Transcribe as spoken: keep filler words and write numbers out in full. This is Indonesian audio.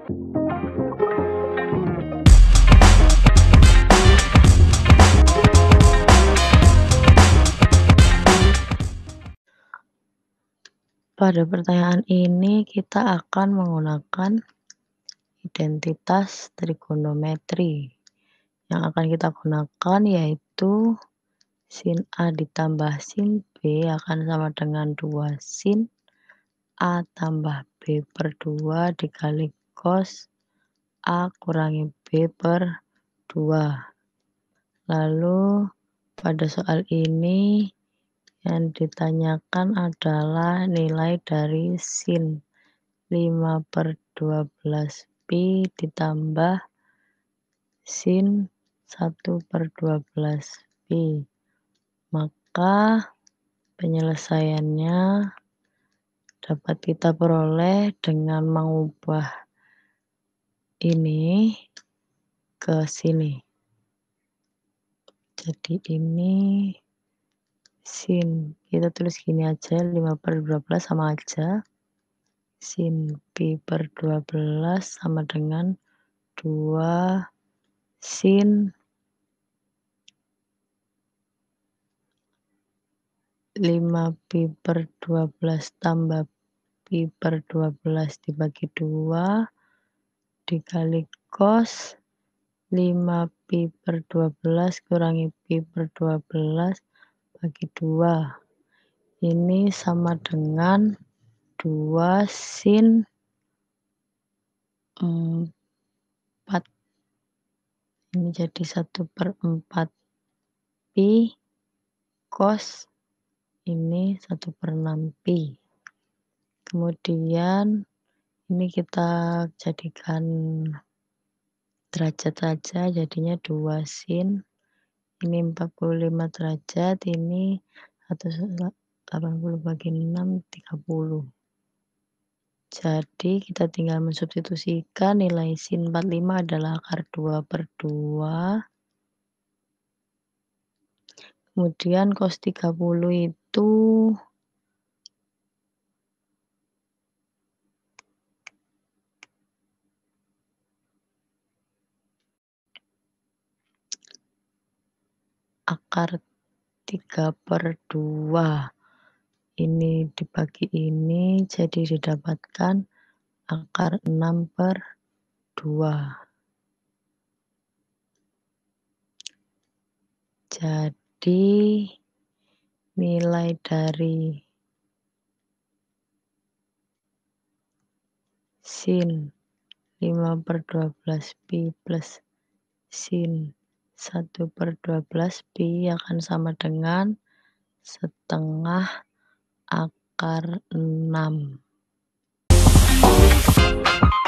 Pada pertanyaan ini kita akan menggunakan identitas trigonometri. Yang akan kita gunakan yaitu sin A ditambah sin B akan sama dengan dua sin A tambah B per dua dikali cos A kurangi B per dua. Lalu pada soal ini yang ditanyakan adalah nilai dari sin lima per dua belas pi ditambah sin satu per dua belas pi. Maka penyelesaiannya dapat kita peroleh dengan mengubah ini ke sini. Jadi ini sin, kita tulis gini aja, lima per dua belas sama aja. Sin pi per dua belas sama dengan dua sin lima pi per dua belas tambah pi per dua belas dibagi dua dikali cos lima pi per dua belas kurangi pi per dua belas bagi dua. Ini sama dengan dua sin empat. Ini jadi satu per empat pi cos ini satu per enam pi. Kemudian ini kita jadikan derajat saja, jadinya dua sin. Ini empat puluh lima derajat, ini seratus delapan puluh bagi enam, tiga puluh. Jadi kita tinggal mensubstitusikan nilai sin empat puluh lima adalah akar dua per dua. Kemudian cos tiga puluh itu akar tiga per dua. Ini dibagi ini jadi didapatkan akar enam per dua. Jadi nilai dari sin lima per dua belas pi plus sin satu per dua belas pi akan sama dengan setengah akar enam.